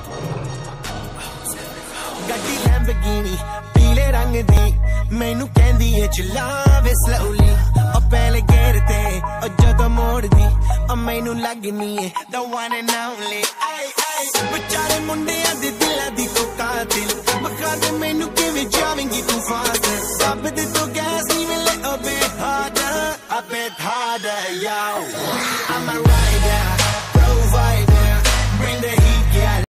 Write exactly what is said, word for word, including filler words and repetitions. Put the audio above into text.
ਗੱਡੀ ਲੈਂਬਰਗਿਨੀ ਪੀਲੇ ਰੰਗ ਦੀ ਮੈਨੂੰ ਕਹਿੰਦੀ ਏ ਚਲਾਵੇ ਸਲੋਲੀ ਉਹ ਪਹਿਲੇ ਗੇਰ ਤੇ ਉਹ ਜਦੋਂ ਮੋੜਦੀ ਉਹ ਮੈਨੂੰ ਲੱਗਨੀ ਏ the one and only ਆਏ ਆਏ ਵਿਚਾਰੇ ਮੁੰਡਿਆਂ ਦੇ ਦਿਲਾਂ ਦੀ ਤੂੰ ਕਾਤਿਲ ਬਖਾ ਦੇ ਮੈਨੂੰ ਕਿਵੇਂ ਜਾਵੇਂਗੀ ਤੂੰ ਫਾਸਟ ਦੱਬ ਦੇ ਤੂੰ gas even little bit harder a bit harder yo I'm a